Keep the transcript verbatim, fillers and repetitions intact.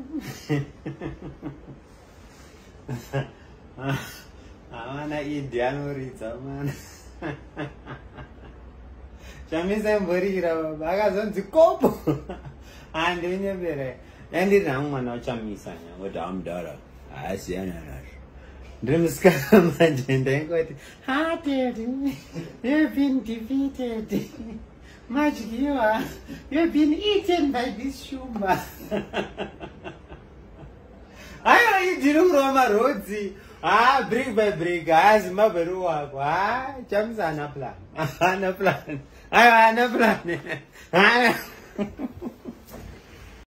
Amana Indian Rita, man. Chamisa Borira, Bagazon to cope. And in a very ended on one of Chamisa, what I'm daughter. I see an Dreams come and then go. Hearted, you've been defeated. Much you are, you've been eaten by this Shumba. I didn't Roma Rodzi. Ah, brick by brick, as Maberua. Ah, jumps on a plan. On a plan. I am on a plan.